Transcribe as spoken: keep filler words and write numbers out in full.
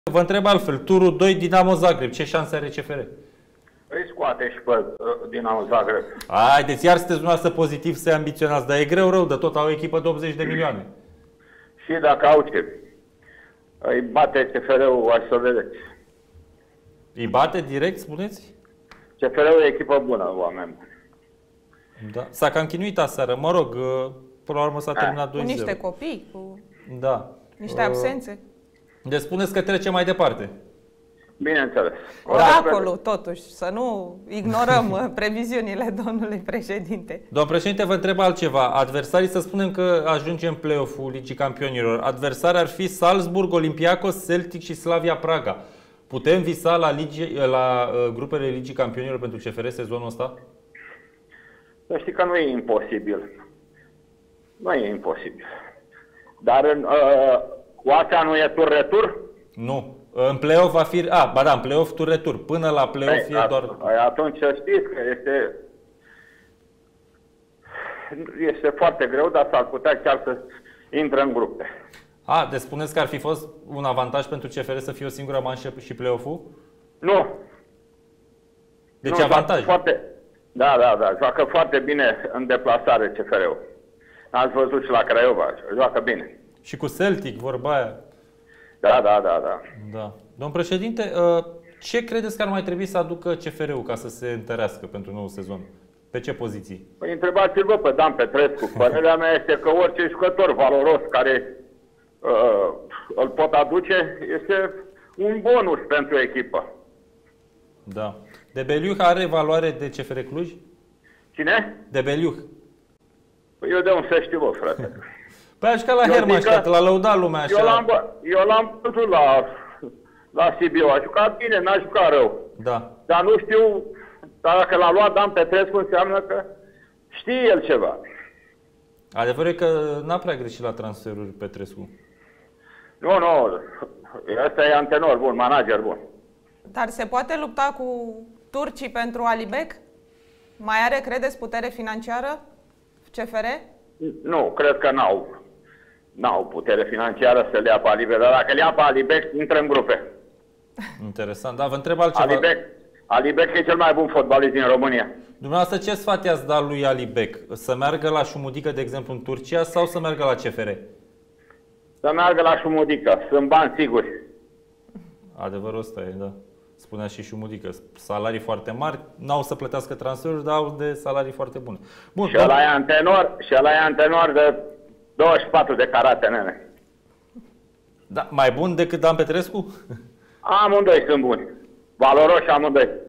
Vă întreb altfel, turul doi Dinamo Zagreb, ce șanse are C F R? Îi scoate și pe uh, Dinamo Zagreb. Haideți, iar sunteți dumneavoastră pozitiv să ambiționați, dar e greu rău, de tot au o echipă de optzeci de milioane. Și dacă au ce, îi bate C F R-ul, aș să vedeți. Îi bate direct, spuneți? C F R-ul e echipă bună, oameni. Da. S-a cam chinuit aseară, mă rog, până la urmă s-a terminat doi Cu zero. niște copii, cu Da. niște absențe. Deci spuneți că trece mai departe. Bineînțeles. Oracolul, totuși, să nu ignorăm previziunile domnului președinte. Domnul președinte, vă întreb altceva. Adversarii, să spunem că ajungem în play-off-ul Ligii Campionilor. Adversarii ar fi Salzburg, Olympiacos, Celtic și Slavia Praga. Putem visa la, Ligi, la uh, grupele Ligii Campionilor pentru C F R sezonul ăsta? Să știi că nu e imposibil. Nu e imposibil. Dar în, uh, cu astea nu e tur-retur? Nu. În play-off va fi... A, ba da, în play-off tur-retur. Până la play-off e doar... Atunci să știți că este... Este foarte greu, dar s-ar putea chiar să intre în grupe. A, deci spuneți că ar fi fost un avantaj pentru C F R să fie o singură manșă și play-off-ul? Nu. Deci nu, avantaj. Foarte... Da, da, da. Joacă foarte bine în deplasare C F R-ul. Ați văzut și la Craiova. Joacă bine. Și cu Celtic, vorba aia. Da, da, da, da. Da. Domn președinte, ce credeți că ar mai trebui să aducă C F R-ul ca să se întărească pentru noul sezon? Pe ce poziții? Păi întrebați-l vă pe Dan Petrescu. Părerea mea este că orice jucător valoros care uh, îl pot aduce este un bonus pentru echipă. Da. Debeliuh are valoare de C F R Cluj? Cine? Debeliuh. Păi eu de unde să știu, bă, frate. Păi a jucat la Hermannstadt, l-a lăudat lumea așa. Eu l-am, eu l-am văzut la, la Sibiu. A jucat bine, n-a jucat rău. Da. Dar nu știu, dar dacă l-a luat Dan Petrescu, înseamnă că știe el ceva. Adevărul e că n-a prea greșit la transferuri Petrescu. Nu, nu. Ăsta e antenor bun, manager bun. Dar se poate lupta cu turcii pentru Alibek? Mai are, credeți, putere financiară C F R? Nu, cred că n-au. N-au putere financiară să le ia pe Alibek, dar dacă le ia pe Alibek, intră în grupe. Interesant. Da, vă întreb altceva. Alibek, Alibek e cel mai bun fotbalist din România. Dumneavoastră, ce sfat i-ați dat lui Alibek? Să meargă la Șumudică, de exemplu, în Turcia sau să meargă la C F R? Să meargă la Șumudică. Sunt bani siguri. Adevărul ăsta e, da. Spunea și Șumudică. Salarii foarte mari, n-au să plătească transferuri, dar au de salarii foarte bune. Bun, și ăla e antenor, și ăla e antenor de douăzeci și patru de carate, nene. Da, mai bun decât Dan Petrescu? Amândoi sunt buni. Valoroși amândoi.